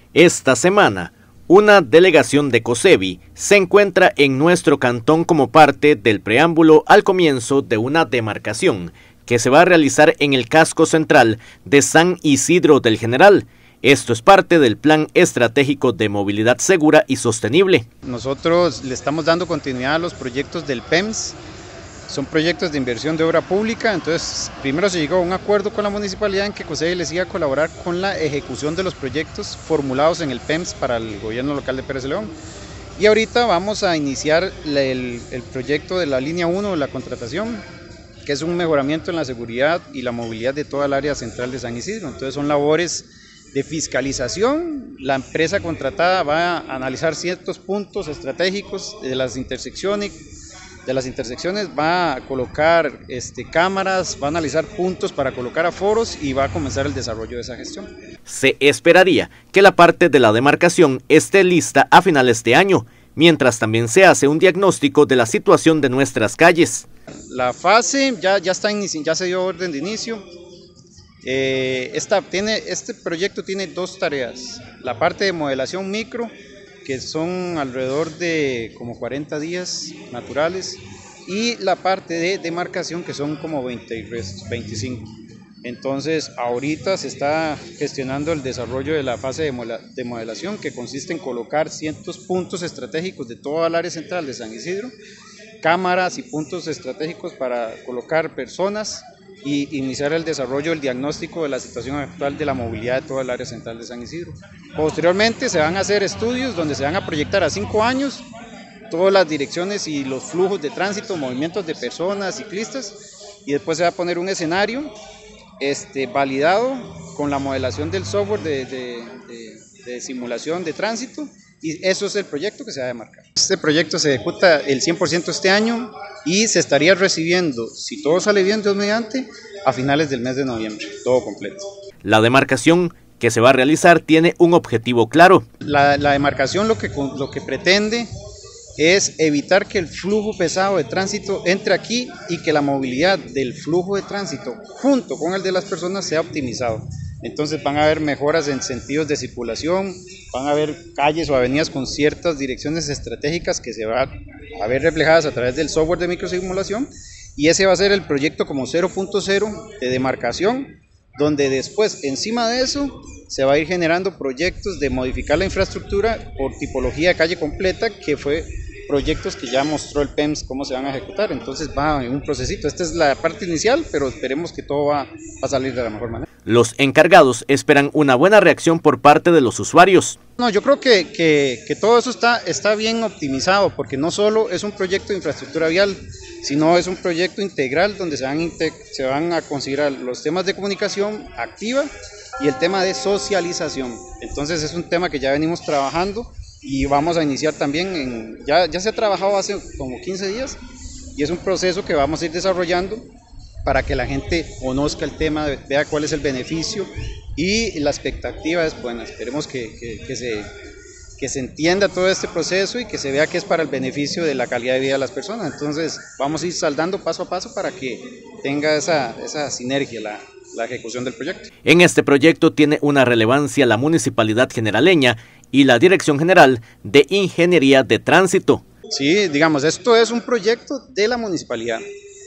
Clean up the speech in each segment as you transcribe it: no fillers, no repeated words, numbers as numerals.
Esta semana, una delegación de COSEBI se encuentra en nuestro cantón como parte del preámbulo al comienzo de una demarcación que se va a realizar en el casco central de San Isidro del General. Esto es parte del Plan Estratégico de Movilidad Segura y Sostenible. Nosotros le estamos dando continuidad a los proyectos del PEMS. Son proyectos de inversión de obra pública, entonces primero se llegó a un acuerdo con la municipalidad en que COSEBI les iba a colaborar con la ejecución de los proyectos formulados en el PEMS para el gobierno local de Pérez Celedón. Y ahorita vamos a iniciar el proyecto de la línea 1 de la contratación, que es un mejoramiento en la seguridad y la movilidad de toda el área central de San Isidro. Entonces son labores de fiscalización. La empresa contratada va a analizar ciertos puntos estratégicos de las intersecciones, va a colocar cámaras, va a analizar puntos para colocar aforos y va a comenzar el desarrollo de esa gestión. Se esperaría que la parte de la demarcación esté lista a finales de año, mientras también se hace un diagnóstico de la situación de nuestras calles. La fase ya se dio orden de inicio. Este proyecto tiene dos tareas: la parte de modelación micro, que son alrededor de como 40 días naturales, y la parte de demarcación, que son como 25. Entonces ahorita se está gestionando el desarrollo de la fase de modelación, que consiste en colocar ciertos puntos estratégicos de toda el área central de San Isidro, cámaras y puntos estratégicos para colocar personas, y iniciar el desarrollo del diagnóstico de la situación actual de la movilidad de toda el área central de San Isidro. Posteriormente se van a hacer estudios donde se van a proyectar a 5 años todas las direcciones y los flujos de tránsito, movimientos de personas, ciclistas, y después se va a poner un escenario validado con la modelación del software de simulación de tránsito, y eso es el proyecto que se va a demarcar. Este proyecto se ejecuta el 100% este año y se estaría recibiendo, si todo sale bien, Dios mediante, a finales del mes de noviembre, todo completo. La demarcación que se va a realizar tiene un objetivo claro. La demarcación lo que pretende es evitar que el flujo pesado de tránsito entre aquí y que la movilidad del flujo de tránsito junto con el de las personas sea optimizado. Entonces van a haber mejoras en sentidos de circulación, van a haber calles o avenidas con ciertas direcciones estratégicas que se van a ver reflejadas a través del software de microsimulación, y ese va a ser el proyecto como 0.0 de demarcación, donde después encima de eso se va a ir generando proyectos de modificar la infraestructura por tipología de calle completa, que fue proyectos que ya mostró el PEMS cómo se van a ejecutar. Entonces va en un procesito. Esta es la parte inicial, pero esperemos que todo va a salir de la mejor manera. Los encargados esperan una buena reacción por parte de los usuarios. No, yo creo que todo eso está bien optimizado, porque no solo es un proyecto de infraestructura vial, sino es un proyecto integral donde se van a considerar los temas de comunicación activa y el tema de socialización. Entonces es un tema que ya venimos trabajando y vamos a iniciar también, ya se ha trabajado hace como 15 días, y es un proceso que vamos a ir desarrollando para que la gente conozca el tema, vea cuál es el beneficio, y la expectativa es buena. Esperemos que se entienda todo este proceso y que se vea que es para el beneficio de la calidad de vida de las personas. Entonces vamos a ir saldando paso a paso para que tenga esa sinergia la ejecución del proyecto. En este proyecto tiene una relevancia la Municipalidad Generaleña y la Dirección General de Ingeniería de Tránsito. Sí, digamos, esto es un proyecto de la municipalidad,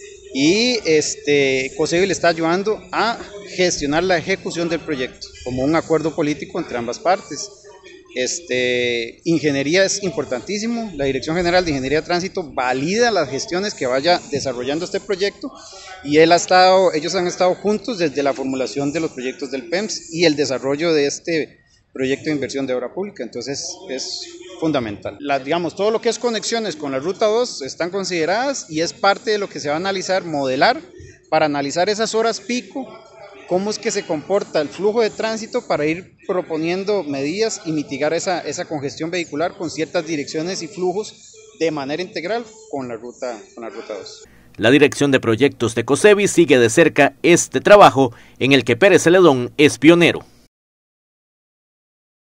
y COSEBI le está ayudando a gestionar la ejecución del proyecto como un acuerdo político entre ambas partes. Ingeniería es importantísimo. La Dirección General de Ingeniería de Tránsito valida las gestiones que vaya desarrollando este proyecto, y ellos han estado juntos desde la formulación de los proyectos del PEMS y el desarrollo de este proyecto de inversión de obra pública. Entonces es fundamental. Digamos, todo lo que es conexiones con la Ruta 2 están consideradas, y es parte de lo que se va a analizar, modelar, para analizar esas horas pico, cómo es que se comporta el flujo de tránsito, para ir proponiendo medidas y mitigar esa congestión vehicular con ciertas direcciones y flujos de manera integral con la Ruta 2. La Dirección de Proyectos de COSEBI sigue de cerca este trabajo en el que Pérez Celedón es pionero.